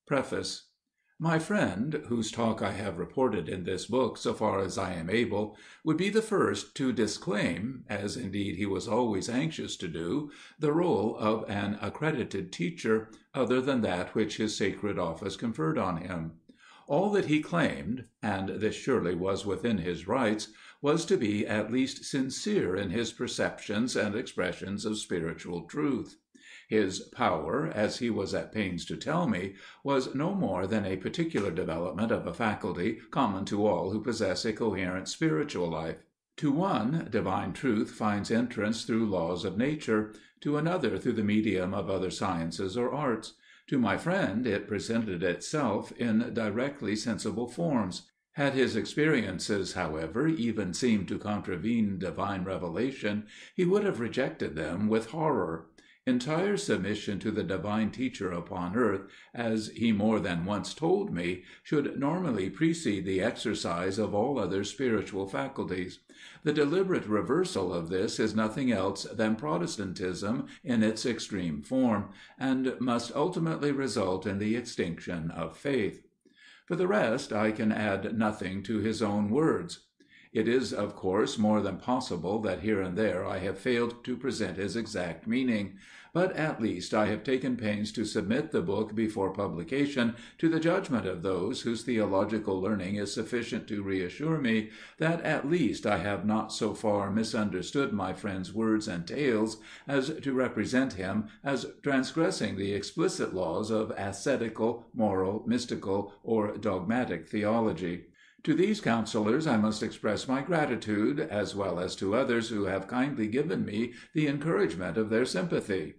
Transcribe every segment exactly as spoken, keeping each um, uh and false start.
Preface. My friend, whose talk I have reported in this book so far as I am able, would be the first to disclaim, as indeed he was always anxious to do, the role of an accredited teacher, other than that which his sacred office conferred on him. All that he claimed, and this surely was within his rights, was to be at least sincere in his perceptions and expressions of spiritual truth. His power, as he was at pains to tell me, was no more than a particular development of a faculty common to all who possess a coherent spiritual life. To one, divine truth finds entrance through laws of nature; to another through the medium of other sciences or arts. To my friend it presented itself in directly sensible forms. Had his experiences, however, even seemed to contravene divine revelation, he would have rejected them with horror. Entire submission to the divine teacher upon earth, as he more than once told me, should normally precede the exercise of all other spiritual faculties. The deliberate reversal of this is nothing else than Protestantism in its extreme form, and must ultimately result in the extinction of faith. For the rest, I can add nothing to his own words. It is, of course, more than possible that here and there I have failed to present his exact meaning, but at least I have taken pains to submit the book before publication to the judgment of those whose theological learning is sufficient to reassure me that at least I have not so far misunderstood my friend's words and tales as to represent him as transgressing the explicit laws of ascetical, moral, mystical, or dogmatic theology. To these counselors I must express my gratitude, as well as to others who have kindly given me the encouragement of their sympathy.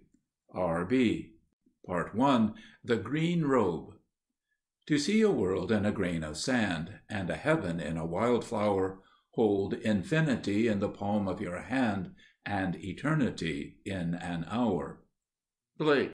R B Part one. The Green Robe. To see a world in a grain of sand, and a heaven in a wildflower, hold infinity in the palm of your hand, and eternity in an hour. Blake.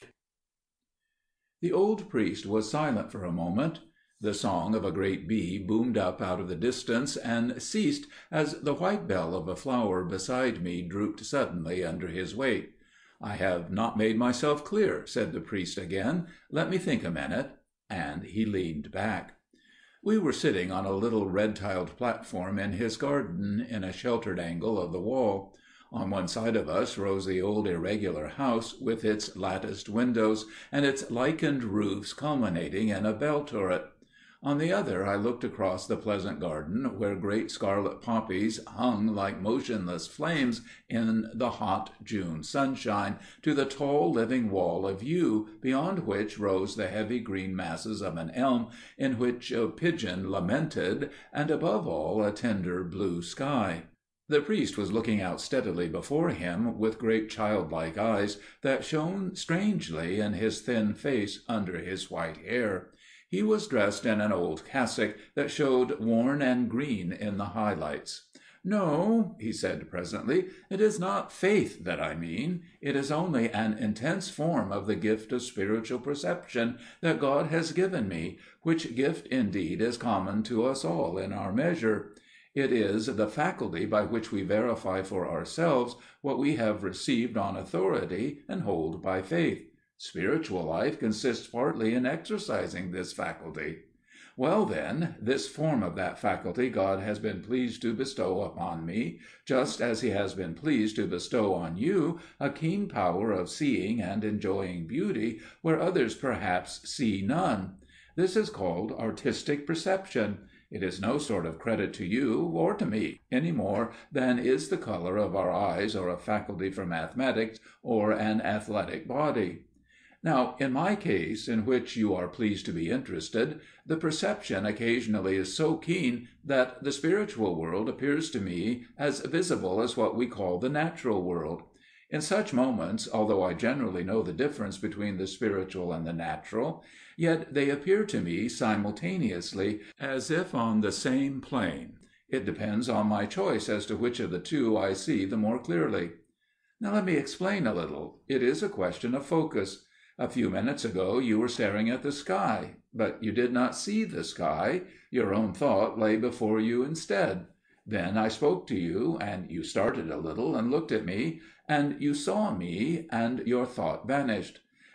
The old priest was silent for a moment. The song of a great bee boomed up out of the distance and ceased as the white bell of a flower beside me drooped suddenly under his weight. "I have not made myself clear," said the priest again. "Let me think a minute." And he leaned back. We were sitting on a little red-tiled platform in his garden, in a sheltered angle of the wall. On one side of us rose the old irregular house, with its latticed windows, and its lichened roofs culminating in a bell turret. On the other I looked across the pleasant garden, where great scarlet poppies hung like motionless flames in the hot June sunshine, to the tall living wall of yew, beyond which rose the heavy green masses of an elm in which a pigeon lamented, and above all a tender blue sky. The priest was looking out steadily before him, with great childlike eyes that shone strangely in his thin face under his white hair. He was dressed in an old cassock that showed worn and green in the high-lights. "No," he said presently, "it is not faith that I mean. It is only an intense form of the gift of spiritual perception that God has given me, which gift indeed is common to us all in our measure. It is the faculty by which we verify for ourselves what we have received on authority and hold by faith. Spiritual life consists partly in exercising this faculty. Well, then, this form of that faculty God has been pleased to bestow upon me, just as he has been pleased to bestow on you a keen power of seeing and enjoying beauty where others perhaps see none. This is called artistic perception. It is no sort of credit to you or to me, any more than is the color of our eyes or a faculty for mathematics or an athletic body. Now, in my case, in which you are pleased to be interested, the perception occasionally is so keen that the spiritual world appears to me as visible as what we call the natural world. In such moments, although I generally know the difference between the spiritual and the natural, yet they appear to me simultaneously, as if on the same plane. It depends on my choice as to which of the two I see the more clearly. Now let me explain a little. It is a question of focus. A few minutes ago you were staring at the sky, but you did not see the sky. Your own thought lay before you instead. Then I spoke to you, and you started a little and looked at me, and you saw me, and your thought vanished.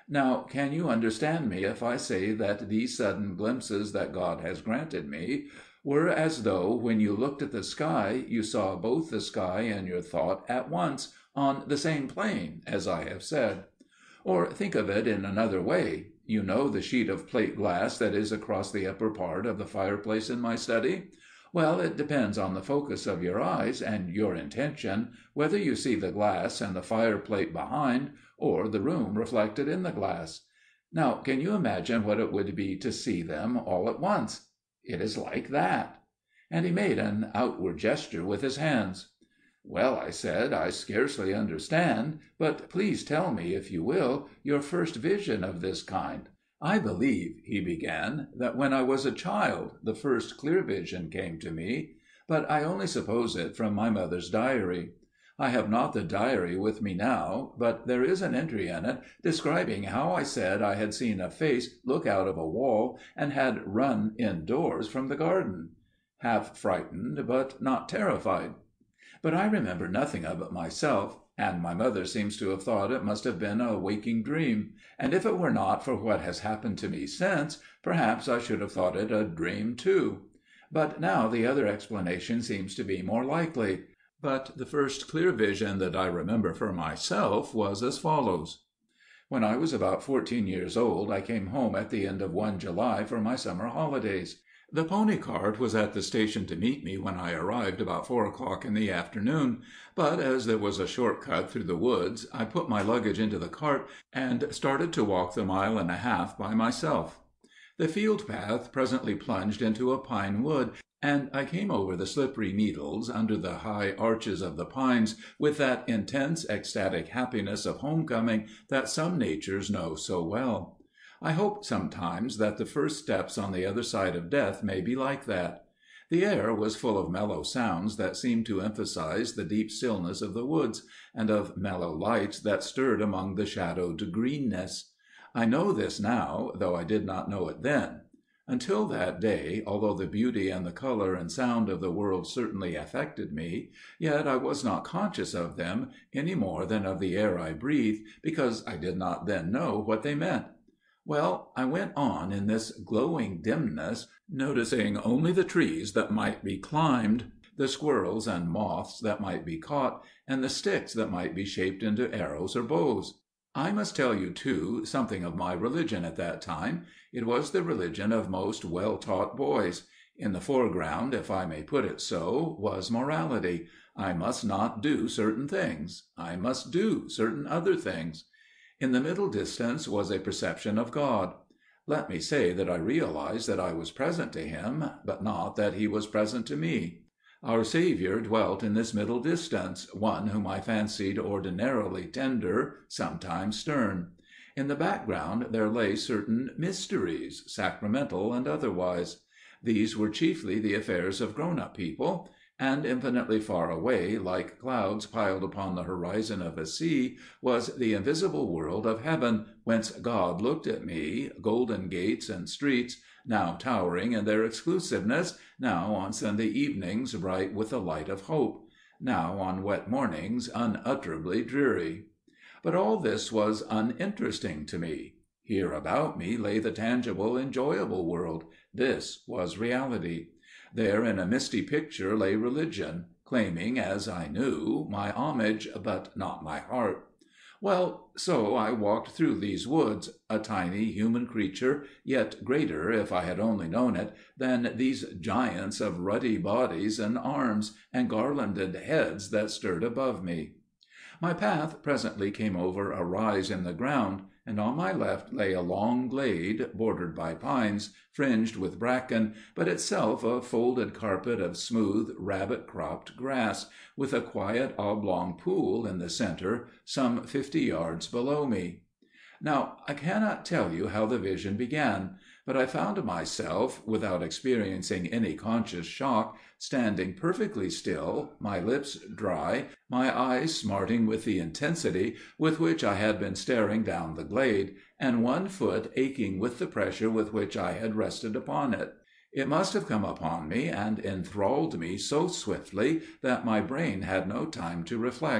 Now, can you understand me if I say that these sudden glimpses that God has granted me were as though, when you looked at the sky, you saw both the sky and your thought at once, on the same plane, as I have said? Or think of it in another way. You know the sheet of plate glass that is across the upper part of the fireplace in my study? Well, it depends on the focus of your eyes and your intention, whether you see the glass and the fireplate behind, or the room reflected in the glass. Now, can you imagine what it would be to see them all at once? It is like that." And he made an outward gesture with his hands. "Well," I said, "I scarcely understand, but please tell me, if you will, your first vision of this kind." "I believe," he began, "that when I was a child the first clear vision came to me, but I only suppose it from my mother's diary. I have not the diary with me now, but there is an entry in it describing how I said I had seen a face look out of a wall and had run indoors from the garden. Half frightened, but not terrified. But I remember nothing of it myself, and my mother seems to have thought it must have been a waking dream, and if it were not for what has happened to me since, perhaps I should have thought it a dream too. But now the other explanation seems to be more likely. But the first clear vision that I remember for myself was as follows. When I was about fourteen years old, I came home at the end of one July for my summer holidays. The pony cart was at the station to meet me when I arrived about four o'clock in the afternoon, but as there was a short cut through the woods, I put my luggage into the cart and started to walk the mile and a half by myself. The field path presently plunged into a pine wood, and I came over the slippery needles under the high arches of the pines with that intense ecstatic happiness of homecoming that some natures know so well. I hope sometimes that the first steps on the other side of death may be like that. The air was full of mellow sounds that seemed to emphasize the deep stillness of the woods, and of mellow lights that stirred among the shadowed greenness. I know this now, though I did not know it then. Until that day, although the beauty and the color and sound of the world certainly affected me, yet I was not conscious of them any more than of the air I breathed, because I did not then know what they meant. Well, I went on in this glowing dimness, noticing only the trees that might be climbed, the squirrels and moths that might be caught, and the sticks that might be shaped into arrows or bows. I must tell you, too, something of my religion at that time. It was the religion of most well-taught boys. In the foreground, if I may put it so, was morality. I must not do certain things. I must do certain other things. In the middle distance was a perception of God. Let me say that I realized that I was present to him, but not that he was present to me. Our Saviour dwelt in this middle distance, one whom I fancied ordinarily tender, sometimes stern. In the background there lay certain mysteries, sacramental and otherwise. These were chiefly the affairs of grown-up people, and infinitely far away, like clouds piled upon the horizon of a sea, was the invisible world of heaven, whence God looked at me, golden gates and streets, now towering in their exclusiveness, now on Sunday evenings bright with the light of hope, now on wet mornings unutterably dreary. But all this was uninteresting to me. Here about me lay the tangible, enjoyable world. This was reality. There in a misty picture lay religion, claiming, as I knew, my homage, but not my heart. Well, so I walked through these woods, a tiny human creature, yet greater, if I had only known it, than these giants of ruddy bodies and arms, and garlanded heads that stirred above me. My path presently came over a rise in the ground, and on my left lay a long glade, bordered by pines, fringed with bracken, but itself a folded carpet of smooth, rabbit-cropped grass, with a quiet oblong pool in the centre, some fifty yards below me. Now, I cannot tell you how the vision began, but I found myself, without experiencing any conscious shock, standing perfectly still, my lips dry, my eyes smarting with the intensity with which I had been staring down the glade, and one foot aching with the pressure with which I had rested upon it. It must have come upon me and enthralled me so swiftly that my brain had no time to reflect.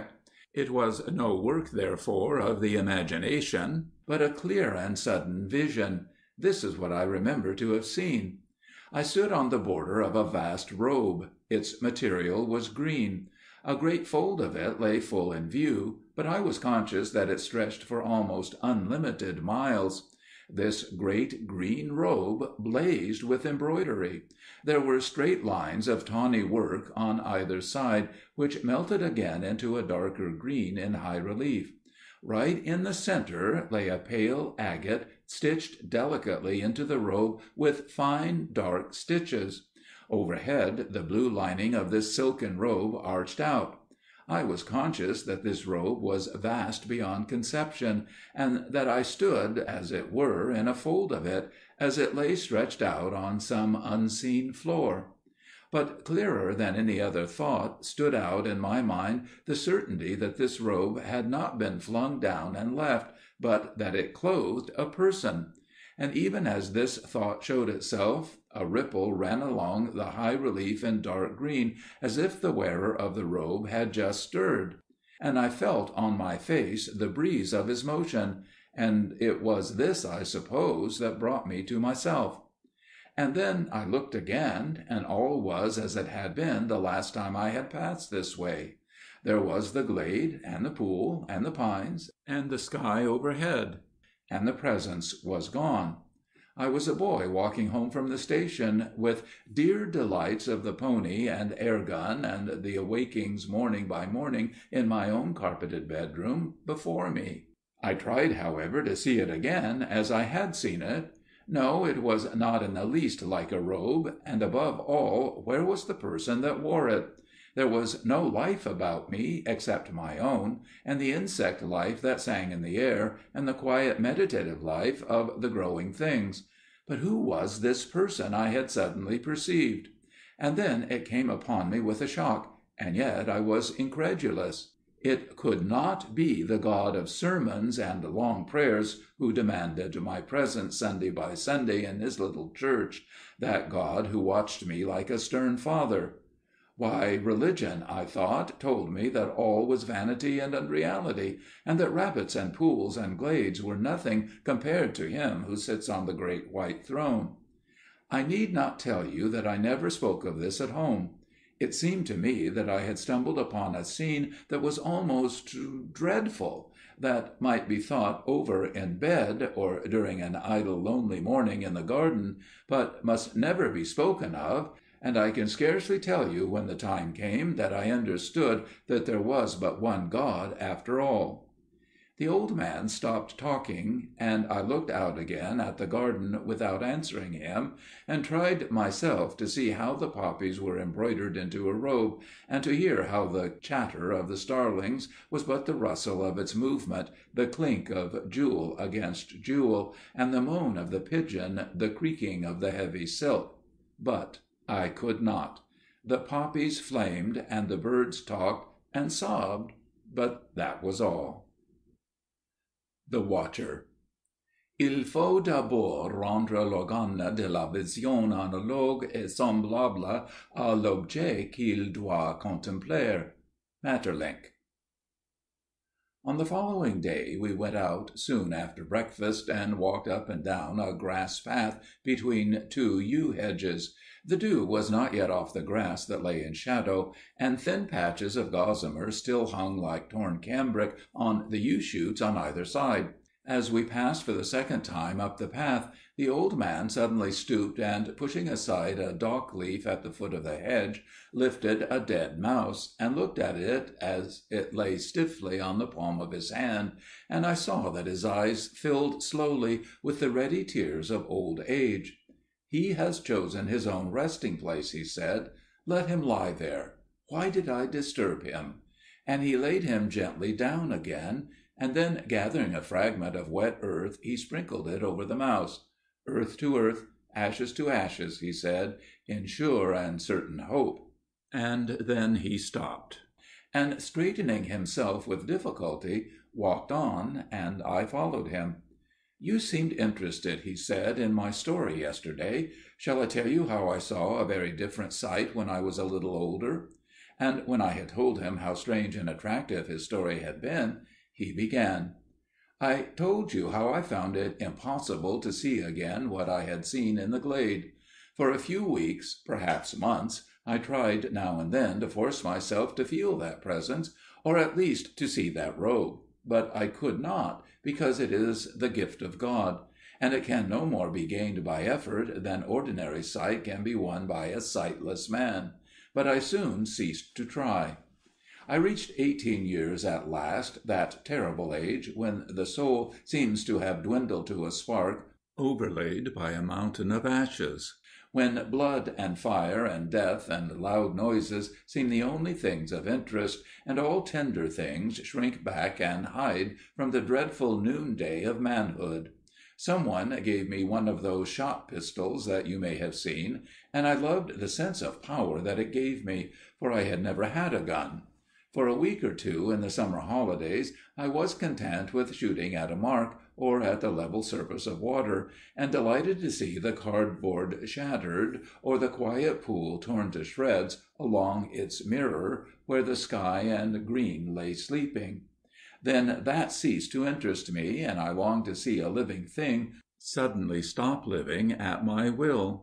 It was no work, therefore, of the imagination, but a clear and sudden vision. This is what I remember to have seen. I stood on the border of a vast robe. Its material was green. A great fold of it lay full in view, but I was conscious that it stretched for almost unlimited miles. This great green robe blazed with embroidery. There were straight lines of tawny work on either side, which melted again into a darker green in high relief. Right in the center lay a pale agate stitched delicately into the robe with fine dark stitches. Overhead, the blue lining of this silken robe arched out. I was conscious that this robe was vast beyond conception, and that I stood, as it were, in a fold of it, as it lay stretched out on some unseen floor. But clearer than any other thought stood out in my mind the certainty that this robe had not been flung down and left, but that it clothed a person. And even as this thought showed itself, a ripple ran along the high relief in dark green, as if the wearer of the robe had just stirred. And I felt on my face the breeze of his motion, and it was this, I suppose, that brought me to myself. And then I looked again, and all was as it had been the last time I had passed this way. There was the glade, and the pool, and the pines, and the sky overhead, and the presence was gone. I was a boy walking home from the station, with dear delights of the pony and air gun and the awakings morning by morning in my own carpeted bedroom before me. I tried, however, to see it again as I had seen it. No, it was not in the least like a robe, and above all, where was the person that wore it? There was no life about me except my own, and the insect life that sang in the air, and the quiet meditative life of the growing things. But who was this person I had suddenly perceived? And then it came upon me with a shock, and yet I was incredulous. It could not be the God of sermons and long prayers who demanded my presence Sunday by Sunday in his little church, that God who watched me like a stern father. Why, religion, I thought, told me that all was vanity and unreality, and that rabbits and pools and glades were nothing compared to him who sits on the great white throne. I need not tell you that I never spoke of this at home. It seemed to me that I had stumbled upon a scene that was almost dreadful, that might be thought over in bed or during an idle lonely morning in the garden, but must never be spoken of, and I can scarcely tell you when the time came that I understood that there was but one God after all. The old man stopped talking, and I looked out again at the garden without answering him, and tried myself to see how the poppies were embroidered into a robe, and to hear how the chatter of the starlings was but the rustle of its movement, the clink of jewel against jewel, and the moan of the pigeon the creaking of the heavy silk. But I could not. The poppies flamed, and the birds talked and sobbed, but that was all. The Watcher. Il faut d'abord rendre l'organe de la vision analogue et semblable à l'objet qu'il doit contempler. Maeterlinck. On the following day we went out soon after breakfast and walked up and down a grass path between two yew hedges. The dew was not yet off the grass that lay in shadow, and thin patches of gossamer still hung like torn cambric on the yew shoots on either side. As we passed for the second time up the path, the old man suddenly stooped and, pushing aside a dock leaf at the foot of the hedge, lifted a dead mouse, and looked at it as it lay stiffly on the palm of his hand, and I saw that his eyes filled slowly with the ready tears of old age. "He has chosen his own resting place," he said. "Let him lie there. Why did I disturb him?" And he laid him gently down again, and then, gathering a fragment of wet earth, he sprinkled it over the mouse. "Earth to earth, ashes to ashes," he said, in sure and certain hope. And then he stopped, and straightening himself with difficulty, walked on, and I followed him. "You seemed interested," he said, "in my story yesterday. Shall I tell you how I saw a very different sight when I was a little older?" and when I had told him how strange and attractive his story had been, he began. I told you how I found it impossible to see again what I had seen in the glade. For a few weeks, perhaps months, I tried now and then to force myself to feel that presence, or at least to see that robe. But I could not, because it is the gift of God, and it can no more be gained by effort than ordinary sight can be won by a sightless man. But I soon ceased to try. I reached eighteen years at last, that terrible age when the soul seems to have dwindled to a spark overlaid by a mountain of ashes, when blood and fire and death and loud noises seem the only things of interest, and all tender things shrink back and hide from the dreadful noonday of manhood. Someone gave me one of those shot pistols that you may have seen, and I loved the sense of power that it gave me, for I had never had a gun. For a week or two in the summer holidays I was content with shooting at a mark, or at the level surface of water, and delighted to see the cardboard shattered, or the quiet pool torn to shreds along its mirror where the sky and green lay sleeping. Then that ceased to interest me, and I longed to see a living thing suddenly stop living at my will.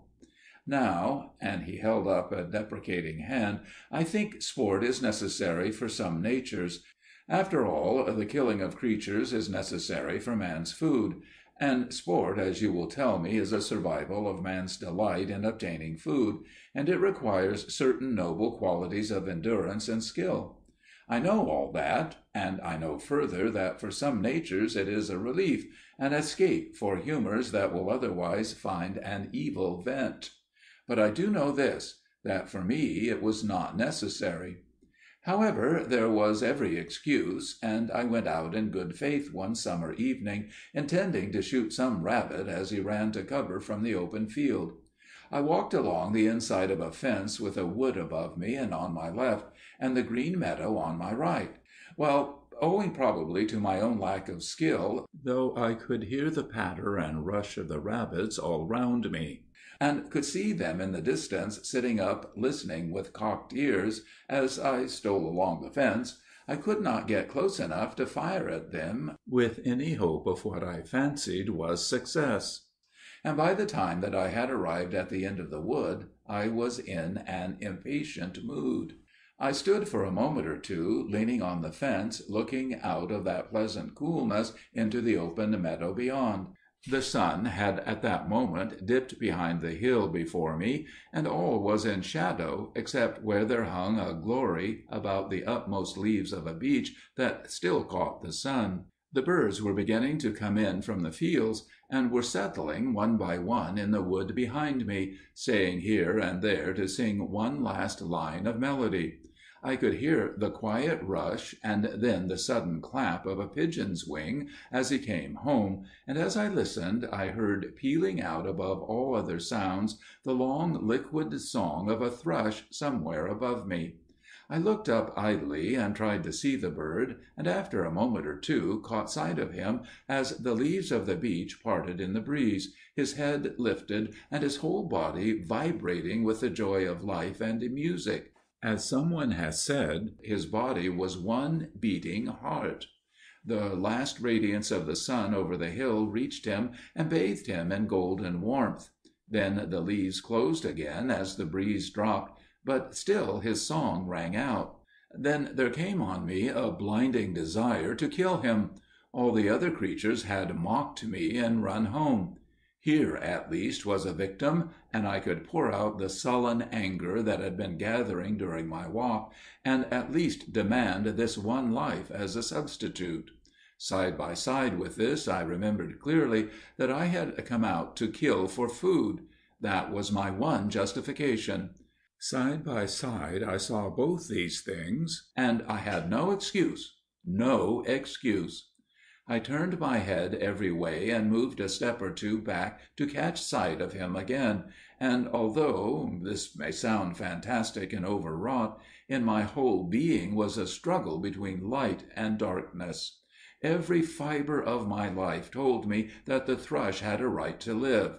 Now," and he held up a deprecating hand, "I think sport is necessary for some natures. After all, the killing of creatures is necessary for man's food; and sport, as you will tell me, is a survival of man's delight in obtaining food, and it requires certain noble qualities of endurance and skill. I know all that, and I know further that for some natures it is a relief, an escape for humours that will otherwise find an evil vent. But I do know this, that for me it was not necessary. However, there was every excuse, and I went out in good faith one summer evening, intending to shoot some rabbit as he ran to cover from the open field. I walked along the inside of a fence with a wood above me and on my left, and the green meadow on my right. Well, owing probably to my own lack of skill, though I could hear the patter and rush of the rabbits all round me, and could see them in the distance sitting up listening with cocked ears, as I stole along the fence, I could not get close enough to fire at them with any hope of what I fancied was success. And by the time that I had arrived at the end of the wood, I was in an impatient mood. I stood for a moment or two, leaning on the fence, looking out of that pleasant coolness into the open meadow beyond. The sun had at that moment dipped behind the hill before me, and all was in shadow, except where there hung a glory about the upmost leaves of a beech that still caught the sun. The birds were beginning to come in from the fields, and were settling one by one in the wood behind me, staying here and there to sing one last line of melody. I could hear the quiet rush, and then the sudden clap of a pigeon's wing as he came home, and as I listened I heard pealing out above all other sounds the long liquid song of a thrush somewhere above me. I looked up idly and tried to see the bird, and after a moment or two caught sight of him as the leaves of the beech parted in the breeze, his head lifted and his whole body vibrating with the joy of life and music. As someone has said, his body was one beating heart. The last radiance of the sun over the hill reached him and bathed him in golden warmth. Then the leaves closed again as the breeze dropped, but still his song rang out. Then there came on me a blinding desire to kill him. All the other creatures had mocked me and run home. Here, at least, was a victim, and I could pour out the sullen anger that had been gathering during my walk, and at least demand this one life as a substitute. Side by side with this, I remembered clearly that I had come out to kill for food. That was my one justification. Side by side I saw both these things, and I had no excuse, no excuse. I turned my head every way and moved a step or two back to catch sight of him again, and although this may sound fantastic and overwrought, in my whole being was a struggle between light and darkness. Every fibre of my life told me that the thrush had a right to live.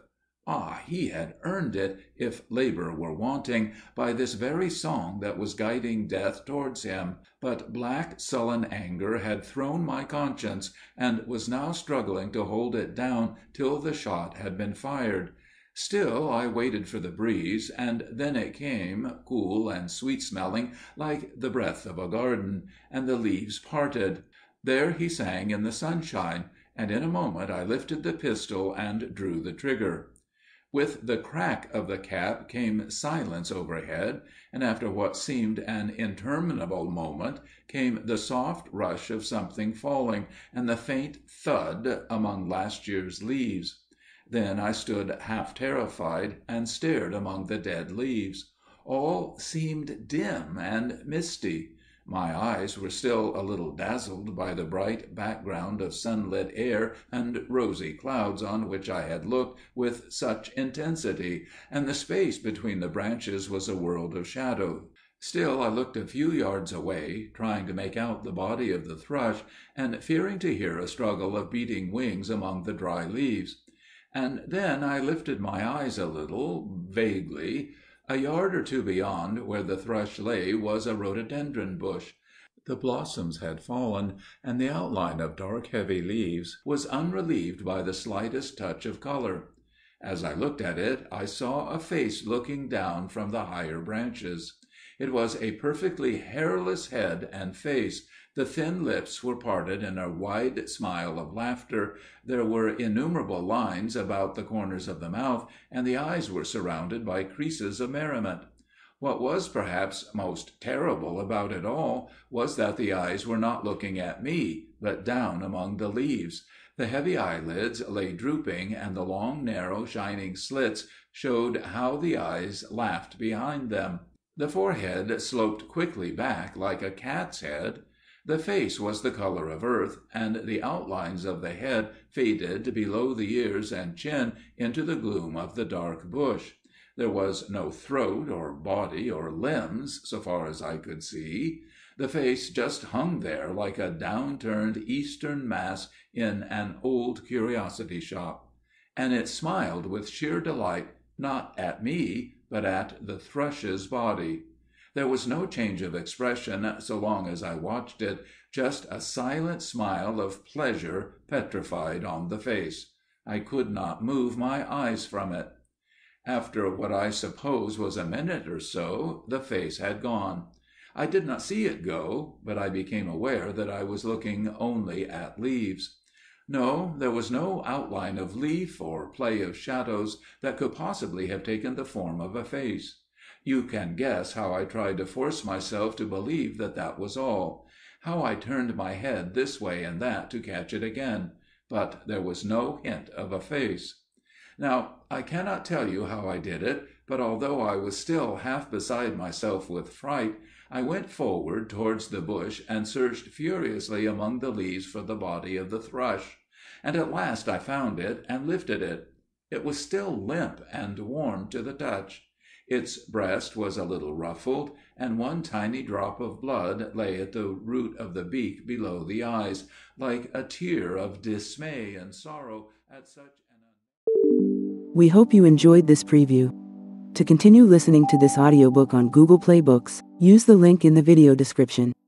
Ah, he had earned it, if labour were wanting, by this very song that was guiding death towards him, but black sullen anger had thrown my conscience, and was now struggling to hold it down till the shot had been fired. Still I waited for the breeze, and then it came, cool and sweet-smelling like the breath of a garden, and the leaves parted. There he sang in the sunshine, and in a moment I lifted the pistol and drew the trigger. With the crack of the cap came silence overhead, and after what seemed an interminable moment came the soft rush of something falling, and the faint thud among last year's leaves. Then I stood half terrified, and stared among the dead leaves. All seemed dim and misty. My eyes were still a little dazzled by the bright background of sunlit air and rosy clouds on which I had looked with such intensity, and the space between the branches was a world of shadow. Still I looked a few yards away, trying to make out the body of the thrush, and fearing to hear a struggle of beating wings among the dry leaves. And then I lifted my eyes a little, vaguely. A yard or two beyond where the thrush lay was a rhododendron bush. The blossoms had fallen, and the outline of dark heavy leaves was unrelieved by the slightest touch of color. As I looked at it, I saw a face looking down from the higher branches. It was a perfectly hairless head and face. The thin lips were parted in a wide smile of laughter, there were innumerable lines about the corners of the mouth, and the eyes were surrounded by creases of merriment. What was perhaps most terrible about it all was that the eyes were not looking at me, but down among the leaves. The heavy eyelids lay drooping, and the long, narrow, shining slits showed how the eyes laughed behind them. The forehead sloped quickly back like a cat's head. The face was the color of earth, and the outlines of the head faded below the ears and chin into the gloom of the dark bush. There was no throat or body or limbs, so far as I could see. The face just hung there like a down-turned Eastern mask in an old curiosity shop. And it smiled with sheer delight, not at me, but at the thrush's body. There was no change of expression so long as I watched it, just a silent smile of pleasure petrified on the face. I could not move my eyes from it. After what I suppose was a minute or so, the face had gone. I did not see it go, but I became aware that I was looking only at leaves. No, there was no outline of leaf or play of shadows that could possibly have taken the form of a face. You can guess how I tried to force myself to believe that that was all, how I turned my head this way and that to catch it again, but there was no hint of a face. Now, I cannot tell you how I did it, but although I was still half beside myself with fright, I went forward towards the bush and searched furiously among the leaves for the body of the thrush. And at last I found it and lifted it. It was still limp and warm to the touch. Its breast was a little ruffled, and one tiny drop of blood lay at the root of the beak below the eyes, like a tear of dismay and sorrow at such an... We hope you enjoyed this preview. To continue listening to this audiobook on Google Play Books, use the link in the video description.